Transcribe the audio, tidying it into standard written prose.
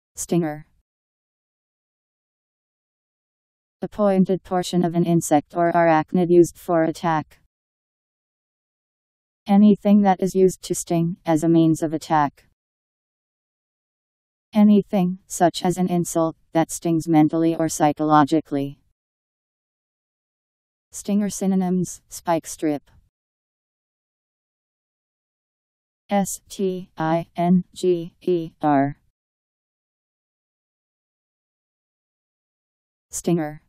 Stinger. The pointed portion of an insect or arachnid used for attack. Anything that is used to sting, as a means of attack. Anything, such as an insult, that stings mentally or psychologically. Stinger synonyms: spike strip. S-T-I-N-G-E-R. Stinger.